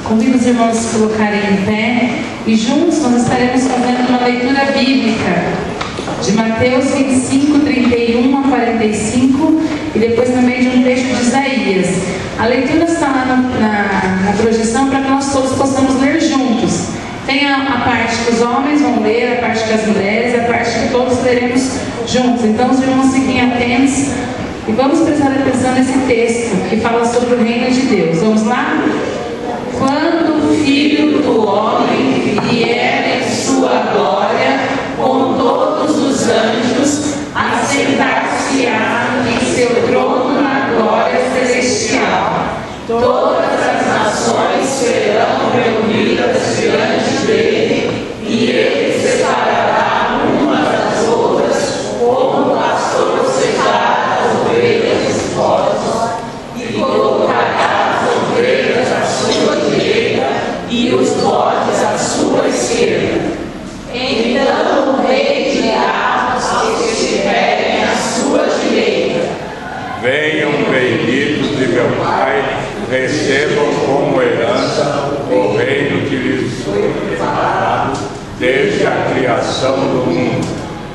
Convido os irmãos a se colocarem em pé e juntos nós estaremos fazendo uma leitura bíblica de Mateus 25, 31 a 45 e depois também de um trecho de Isaías. A leitura está lá na projeção para que nós todos possamos ler juntos. Tem a parte que os homens vão ler, a parte que as mulheres, a parte que todos leremos juntos. Então os irmãos fiquem atentos e vamos prestar atenção nesse texto que fala sobre o reino de Deus. Vamos lá? Quando o Filho do Homem vier em sua glória, com todos os anjos, assentar-se-á em seu trono na glória celestial. Todas as nações serão reunidas diante dele, e ele separará umas das outras, como o pastor separa as ovelhas dos bodes, e colocará as ovelhas à sua direita e os bodes à sua esquerda. Então o rei dirá aos que estiverem à sua direita: venham benditos de meu Pai, recebam como herança o reino que lhes foi preparado desde a criação do mundo.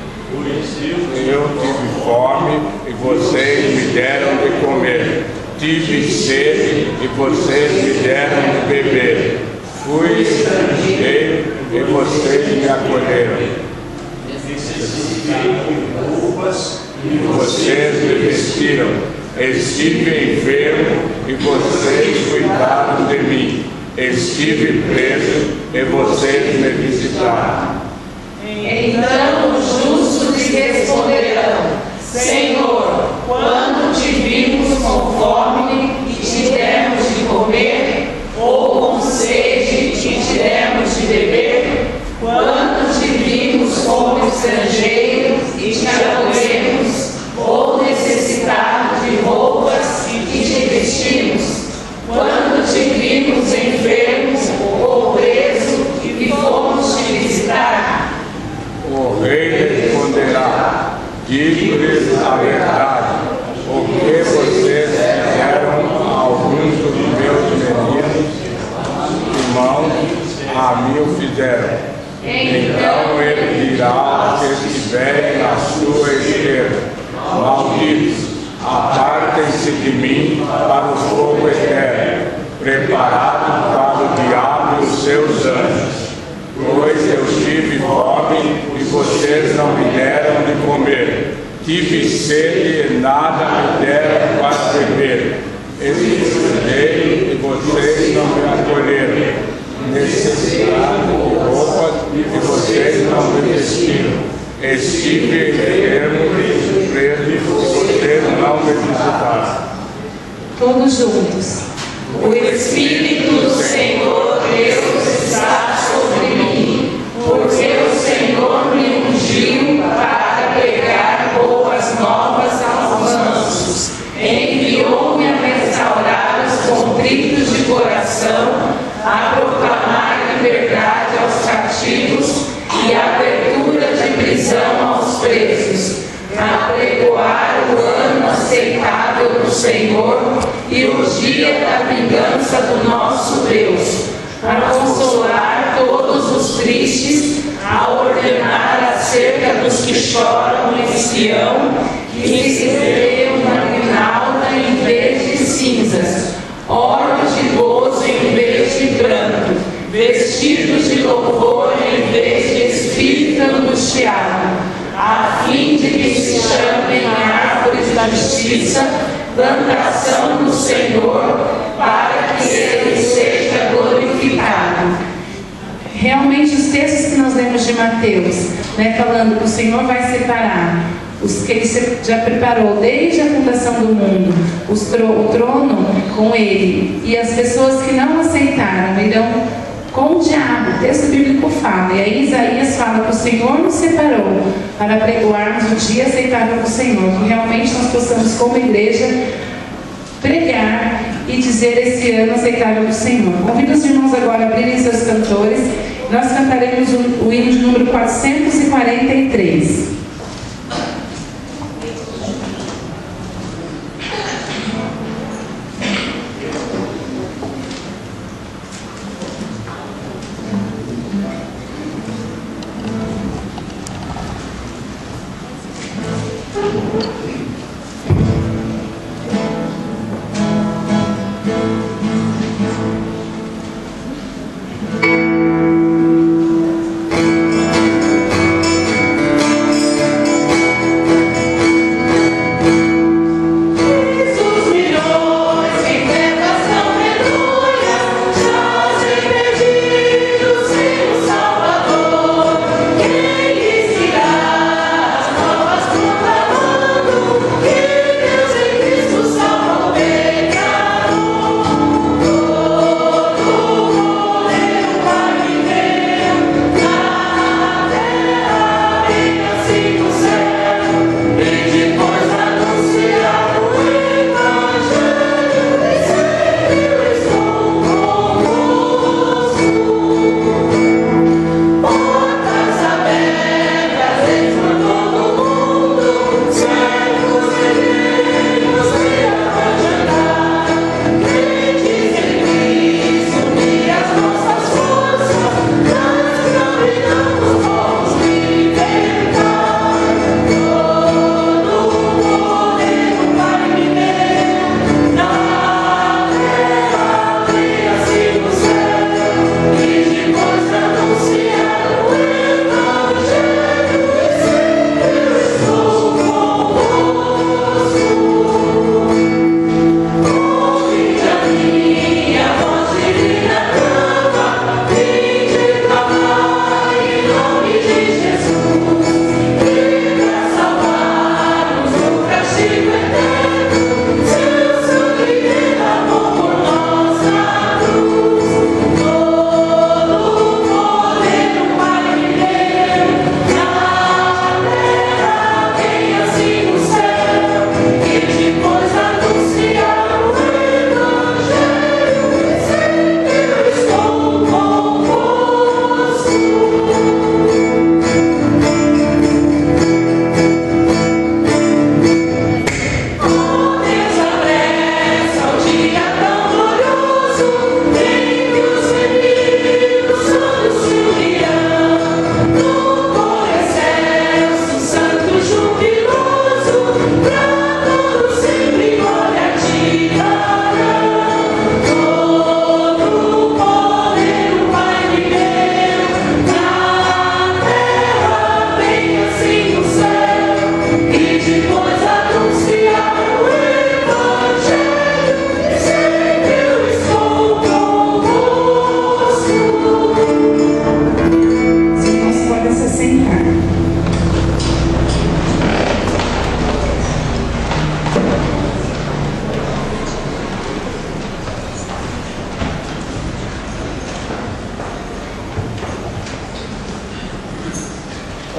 Eu tive fome e vocês me deram de comer. Tive sede e vocês me deram de beber. Fui estrangeiro e vocês me acolheram. Necessitei de roupas e vocês me vestiram. Estive enfermo e vocês cuidaram de mim. Estive preso e vocês me visitaram. Então os justos lhe responderão: Senhor, quando te vimos com fome e te demos de comer, ou com sede e te demos de beber? Quando te vimos como estrangeiro e te acolhemos, ou necessitado de roupas e te vestimos? Quando te vimos enfermos ou preso e fomos te visitar? O rei responderá: digo-lhes a verdade, o que vocês fizeram a alguns dos meus meninos irmãos, a mim o fizeram. Então ele dirá aos que estiverem à sua esquerda: malditos, apartem-se de mim para o fogo eterno, preparado para o diabo e os seus anjos. Pois eu tive fome e vocês não me deram de comer. Tive sede e nada me deram para beber. Estrangeiro e vocês não me acolheram. Necessitado de roupas e vocês não me vestiram. Estive enfermo e preso e vocês não me visitaram. Todos juntos. O Espírito do Senhor Deus está sobre mim, porque o Senhor me ungiu para pregar boas novas aos mansos. Enviou-me a restaurar os contritos de coração, a proclamar liberdade aos cativos e abertura de prisão aos presos, a pregoar o ano aceitável do Senhor e o dia da vingança do nosso Deus, a consolar todos os tristes, a ordenar acerca dos que choram em Sião, que se veem uma guirnalda em vez de cinzas, óleo de gozo em vez de pranto, vestidos de louvor em vez de espírito angustiado, a fim de que se chamem árvores da justiça, plantação do Senhor, para que ele seja glorificado. Realmente os textos que nós lemos de Mateus, falando que o Senhor vai separar os que Ele já preparou desde a fundação do mundo, o trono com Ele, e as pessoas que não aceitaram irão com o diabo. O texto bíblico fala, e aí Isaías fala que o Senhor nos separou para pregoarmos o dia aceitável do Senhor, que realmente nós possamos como igreja pregar e dizer esse ano aceitável do Senhor. Convido os irmãos agora a abrirem seus cantores. Nós cantaremos o hino de número 443.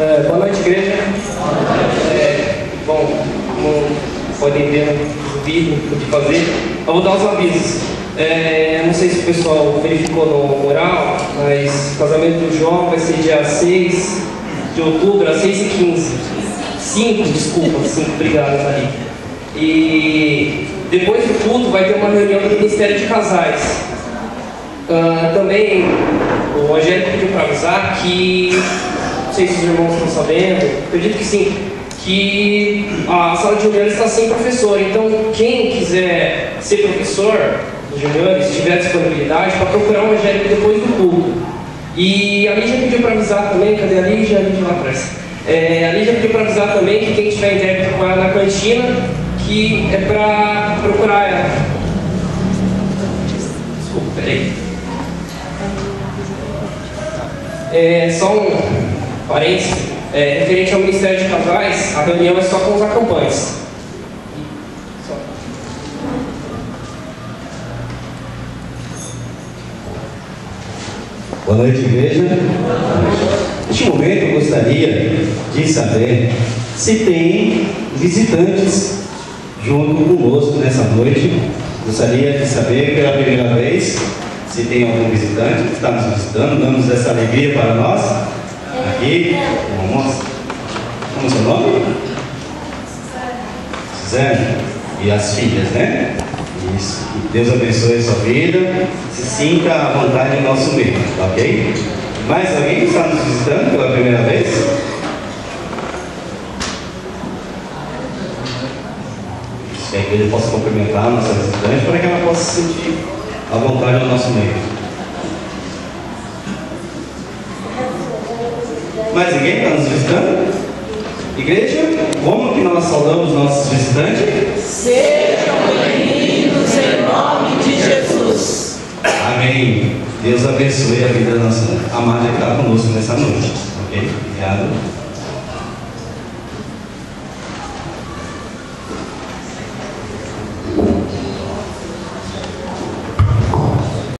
Boa noite, igreja. Bom, como podem ver no vídeo que eu pude fazer, eu vou dar os avisos. Não sei se o pessoal verificou no mural, mas o casamento do João vai ser dia 6 de outubro, às 6h15. 5, obrigado, Maria. E depois do culto vai ter uma reunião do Ministério de Casais. Também o Angélico pediu para avisar que, não sei se os irmãos estão sabendo, acredito que sim, que a sala de juniores está sem professor. Então, quem quiser ser professor dos juniores, se tiver disponibilidade, para procurar o Angélico depois do culto. E a Lígia pediu para avisar também, cadê a Lígia? A Lígia lá atrás. A Lígia pediu para avisar também que quem tiver intérprete com ela na cantina, que é para procurar ela. Desculpa, peraí. Só um parênteses, referente ao Ministério de Casais, a reunião é só com os acampantes. Boa noite, igreja. Neste momento eu gostaria de saber se tem visitantes junto conosco nessa noite. Gostaria de saber pela primeira vez se tem algum visitante que está nos visitando, dando essa alegria para nós. Aqui, vamos. Como é o seu nome? Suzane. E as filhas, né? Isso. Que Deus abençoe a sua vida. Se sinta à vontade no nosso meio, ok? Mais alguém que está nos visitando pela primeira vez? Que a igreja possa cumprimentar a nossa visitante para que ela possa se sentir à vontade no nosso meio. Mais ninguém está nos visitando? Igreja, como que nós saudamos nossos visitantes? Sejam bem-vindos em nome de Jesus. Amém. Deus abençoe a vida da nossa amada que está conosco nessa noite. Ok? Obrigado.